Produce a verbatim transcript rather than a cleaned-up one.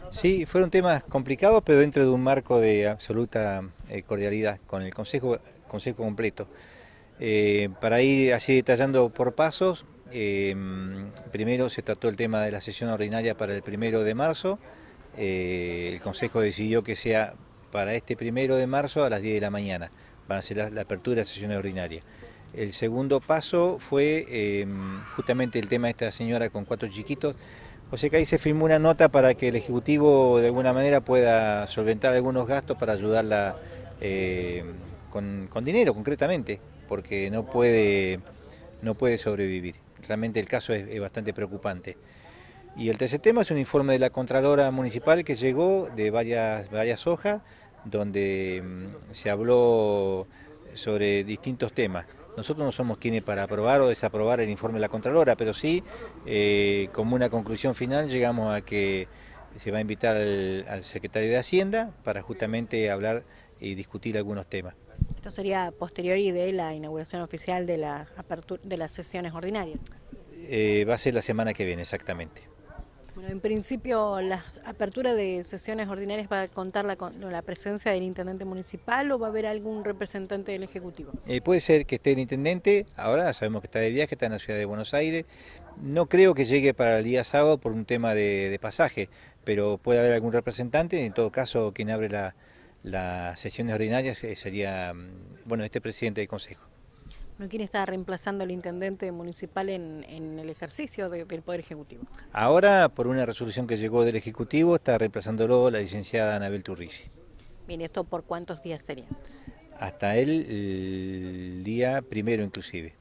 Sí, fueron temas complicados, pero dentro de un marco de absoluta eh, cordialidad con el Consejo, consejo completo. Eh, para ir así detallando por pasos, eh, primero se trató el tema de la sesión ordinaria para el primero de marzo. Eh, el Consejo decidió que sea para este primero de marzo a las diez de la mañana. Van a ser la, la apertura de la sesión ordinaria. El segundo paso fue eh, justamente el tema de esta señora con cuatro chiquitos. O sea que ahí se firmó una nota para que el Ejecutivo de alguna manera pueda solventar algunos gastos para ayudarla eh, con, con dinero concretamente, porque no puede, no puede sobrevivir. Realmente el caso es, es bastante preocupante. Y el tercer tema es un informe de la Contralora Municipal que llegó de varias, varias hojas, donde mm, se habló sobre distintos temas. Nosotros no somos quienes para aprobar o desaprobar el informe de la Contralora, pero sí, eh, como una conclusión final, llegamos a que se va a invitar al, al secretario de Hacienda para justamente hablar y discutir algunos temas. Esto sería posterior y de la inauguración oficial de la apertura de las sesiones ordinarias. Eh, va a ser la semana que viene, exactamente. Bueno, en principio, la apertura de sesiones ordinarias va a contar la, con la presencia del intendente municipal o va a haber algún representante del Ejecutivo. Eh, puede ser que esté el intendente, ahora sabemos que está de viaje, está en la ciudad de Buenos Aires. No creo que llegue para el día sábado por un tema de, de pasaje, pero puede haber algún representante. En todo caso, quien abre la, las sesiones ordinarias eh, sería, mm, bueno, este presidente del Consejo. ¿No quién está reemplazando al intendente municipal en, en el ejercicio de, del Poder Ejecutivo? Ahora, por una resolución que llegó del Ejecutivo, está reemplazándolo la licenciada Anabel Turrisi. Bien, ¿esto por cuántos días sería? Hasta el, el día primero inclusive.